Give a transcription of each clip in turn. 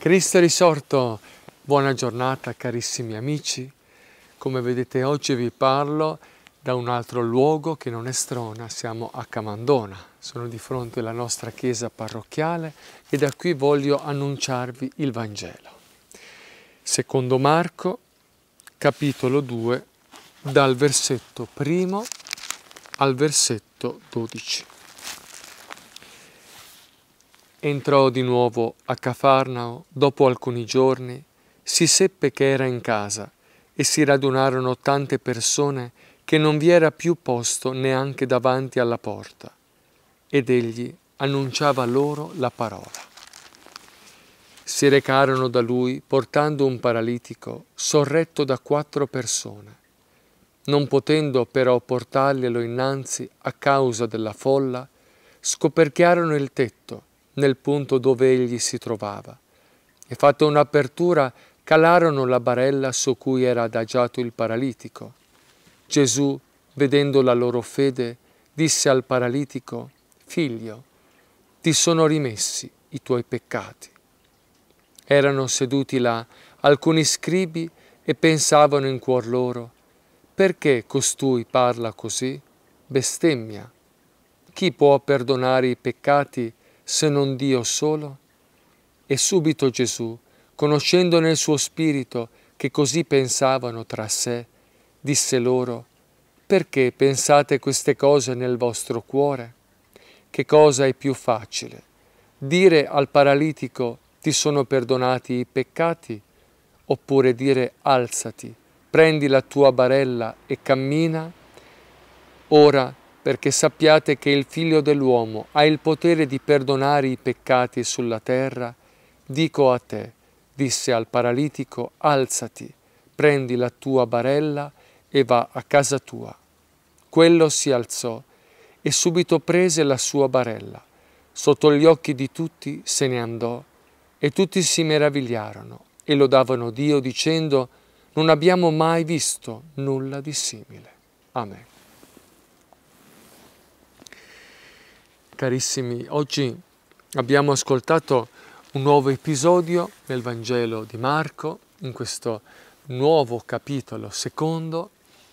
Cristo è risorto, buona giornata carissimi amici. Come vedete oggi vi parlo da un altro luogo che non è Strona, siamo a Camandona. Sono di fronte alla nostra chiesa parrocchiale e da qui voglio annunciarvi il Vangelo. Secondo Marco, capitolo 2, dal versetto 1 al versetto 12. Entrò di nuovo a Cafarnao dopo alcuni giorni, si seppe che era in casa e si radunarono tante persone che non vi era più posto neanche davanti alla porta, ed egli annunciava loro la parola. Si recarono da lui portando un paralitico sorretto da 4 persone. Non potendo però portarglielo innanzi a causa della folla, scoperchiarono il tetto nel punto dove egli si trovava, e fatta un'apertura calarono la barella su cui era adagiato il paralitico. Gesù, vedendo la loro fede, disse al paralitico: «Figlio, ti sono rimessi i tuoi peccati». Erano seduti là alcuni scribi e pensavano in cuor loro: «Perché costui parla così? Bestemmia. Chi può perdonare i peccati se non Dio solo?» E subito Gesù, conoscendo nel suo spirito che così pensavano tra sé, disse loro: «Perché pensate queste cose nel vostro cuore? Che cosa è più facile? Dire al paralitico: ti sono perdonati i peccati? Oppure dire: alzati, prendi la tua barella e cammina? Ora, perché sappiate che il Figlio dell'uomo ha il potere di perdonare i peccati sulla terra, dico a te», disse al paralitico: «alzati, prendi la tua barella e va a casa tua». Quello si alzò e subito prese la sua barella. Sotto gli occhi di tutti se ne andò e tutti si meravigliarono e lodavano Dio dicendo: «Non abbiamo mai visto nulla di simile». Amen. Carissimi, oggi abbiamo ascoltato un nuovo episodio nel Vangelo di Marco, in questo nuovo capitolo secondo.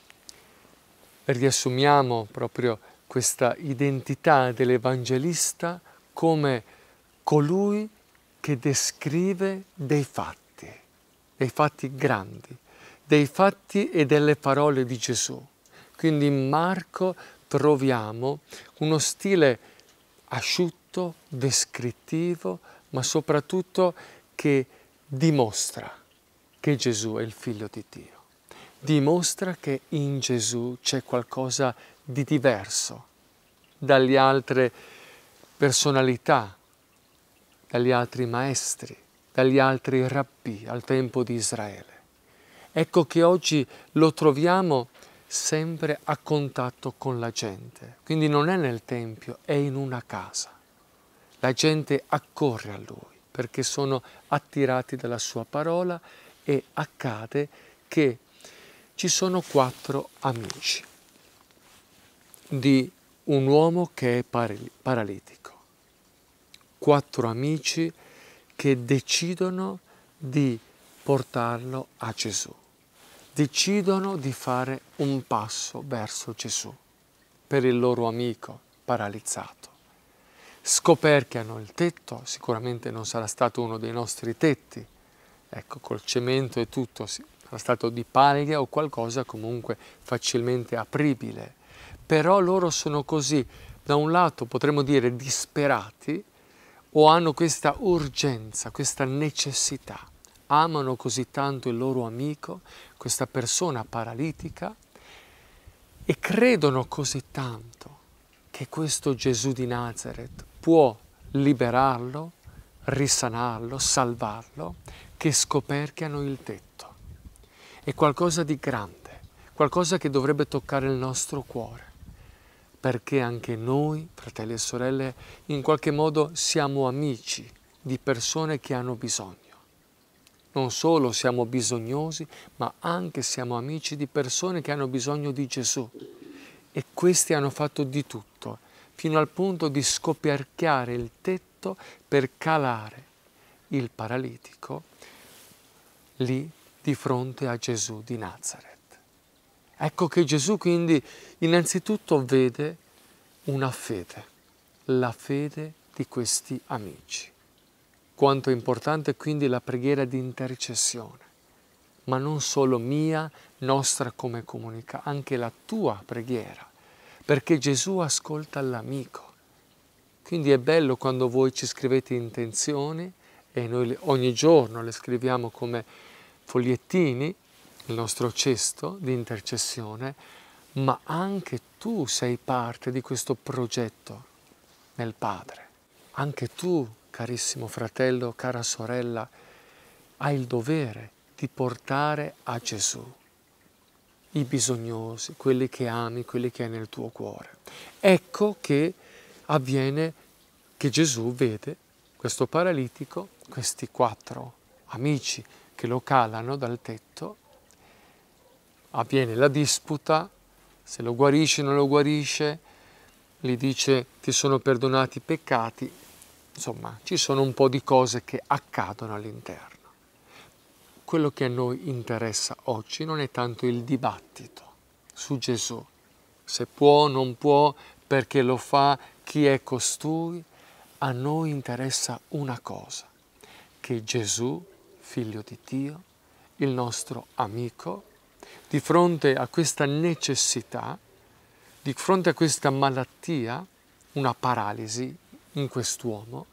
Riassumiamo proprio questa identità dell'Evangelista come colui che descrive dei fatti grandi, dei fatti e delle parole di Gesù. Quindi in Marco troviamo uno stile asciutto, descrittivo, ma soprattutto che dimostra che Gesù è il Figlio di Dio. Dimostra che in Gesù c'è qualcosa di diverso dalle altre personalità, dagli altri maestri, dagli altri rabbì al tempo di Israele. Ecco che oggi lo troviamo sempre a contatto con la gente, quindi non è nel Tempio, è in una casa. La gente accorre a Lui perché sono attirati dalla Sua parola e accade che ci sono 4 amici di un uomo che è paralitico. 4 amici che decidono di portarlo a Gesù. Decidono di fare un passo verso Gesù per il loro amico paralizzato. Scoperchiano il tetto, sicuramente non sarà stato uno dei nostri tetti, ecco, col cemento e tutto, sarà stato di paglia o qualcosa comunque facilmente apribile. Però loro sono così, da un lato potremmo dire disperati, o hanno questa urgenza, questa necessità. Amano così tanto il loro amico, questa persona paralitica, e credono così tanto che questo Gesù di Nazareth può liberarlo, risanarlo, salvarlo, che scoperchiano il tetto. È qualcosa di grande, qualcosa che dovrebbe toccare il nostro cuore, perché anche noi, fratelli e sorelle, in qualche modo siamo amici di persone che hanno bisogno. Non solo siamo bisognosi, ma anche siamo amici di persone che hanno bisogno di Gesù. E questi hanno fatto di tutto, fino al punto di scoperchiare il tetto per calare il paralitico lì di fronte a Gesù di Nazaret. Ecco che Gesù quindi innanzitutto vede una fede, la fede di questi amici. Quanto è importante quindi la preghiera di intercessione, ma non solo mia, nostra come comunità, anche la tua preghiera, perché Gesù ascolta l'amico. Quindi è bello quando voi ci scrivete intenzioni e noi ogni giorno le scriviamo come fogliettini, il nostro cesto di intercessione, ma anche tu sei parte di questo progetto nel Padre. Anche tu, carissimo fratello, cara sorella, hai il dovere di portare a Gesù i bisognosi, quelli che ami, quelli che hai nel tuo cuore. Ecco che avviene che Gesù vede questo paralitico, questi 4 amici che lo calano dal tetto, avviene la disputa, se lo guarisce o non lo guarisce, gli dice ti sono perdonati i peccati, insomma ci sono un po' di cose che accadono all'interno. Quello che a noi interessa oggi non è tanto il dibattito su Gesù, se può, non può, perché lo fa, chi è costui. A noi interessa una cosa, che Gesù, figlio di Dio, il nostro amico, di fronte a questa necessità, di fronte a questa malattia, una paralisi in quest'uomo,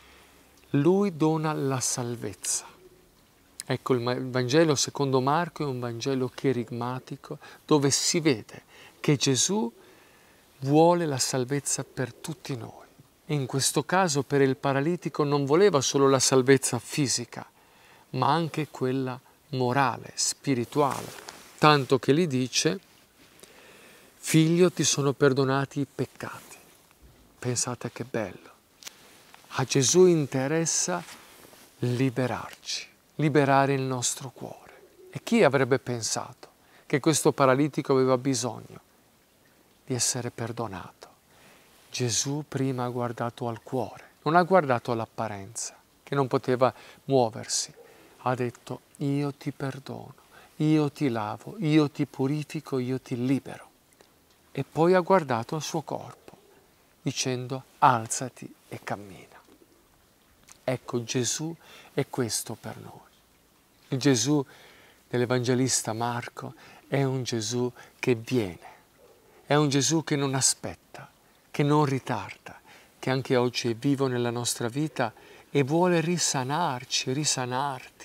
lui dona la salvezza. Ecco, il Vangelo secondo Marco è un Vangelo cherigmatico dove si vede che Gesù vuole la salvezza per tutti noi. E in questo caso per il paralitico non voleva solo la salvezza fisica, ma anche quella morale, spirituale. Tanto che gli dice, figlio, ti sono perdonati i peccati. Pensate che bello. A Gesù interessa liberarci, liberare il nostro cuore. E chi avrebbe pensato che questo paralitico aveva bisogno di essere perdonato? Gesù prima ha guardato al cuore, non ha guardato all'apparenza, che non poteva muoversi. Ha detto, io ti perdono, io ti lavo, io ti purifico, io ti libero. E poi ha guardato al suo corpo, dicendo, alzati e cammina. Ecco, Gesù è questo per noi. Il Gesù dell'Evangelista Marco è un Gesù che viene, è un Gesù che non aspetta, che non ritarda, che anche oggi è vivo nella nostra vita e vuole risanarci, risanarti.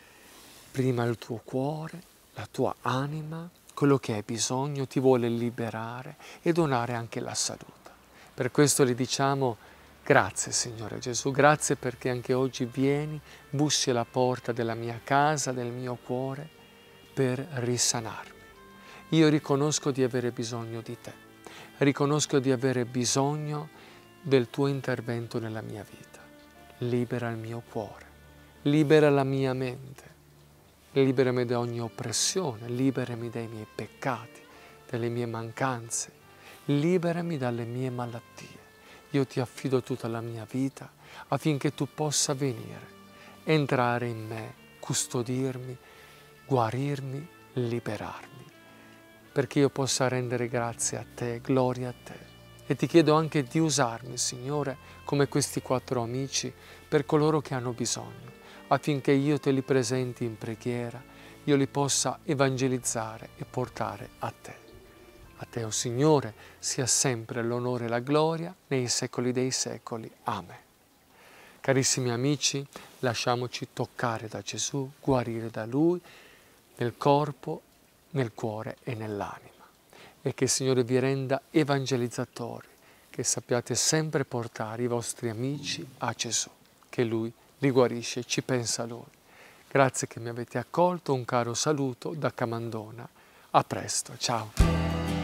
Prima il tuo cuore, la tua anima, quello che hai bisogno, ti vuole liberare e donare anche la salute. Per questo gli diciamo grazie Signore Gesù, grazie perché anche oggi vieni, bussi alla porta della mia casa, del mio cuore, per risanarmi. Io riconosco di avere bisogno di te. Riconosco di avere bisogno del tuo intervento nella mia vita. Libera il mio cuore, libera la mia mente, liberami da ogni oppressione, liberami dai miei peccati, dalle mie mancanze, liberami dalle mie malattie. Io ti affido tutta la mia vita affinché tu possa venire, entrare in me, custodirmi, guarirmi, liberarmi, perché io possa rendere grazie a te, gloria a te. E ti chiedo anche di usarmi, Signore, come questi 4 amici, per coloro che hanno bisogno, affinché io te li presenti in preghiera, io li possa evangelizzare e portare a te. A te, o Signore, sia sempre l'onore e la gloria nei secoli dei secoli. Amen. Carissimi amici, lasciamoci toccare da Gesù, guarire da Lui, nel corpo, nel cuore e nell'anima. E che il Signore vi renda evangelizzatori, che sappiate sempre portare i vostri amici a Gesù, che Lui li guarisce e ci pensa a Lui. Grazie che mi avete accolto, un caro saluto da Camandona. A presto, ciao!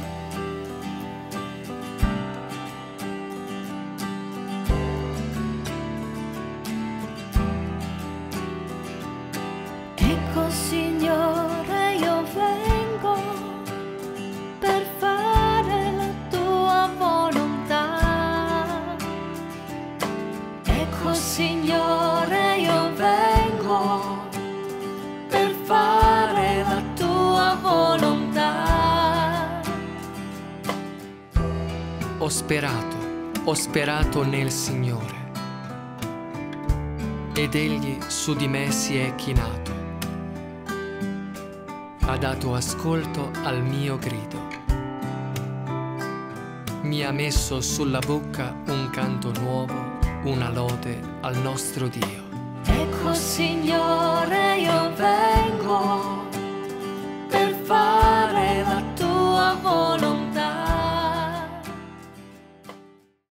Signore, io vengo per fare la tua volontà. Ecco, Signore, io vengo per fare la tua volontà. Ho sperato nel Signore, ed Egli su di me si è chinato. Ha dato ascolto al mio grido. Mi ha messo sulla bocca un canto nuovo, una lode al nostro Dio. Ecco, Signore,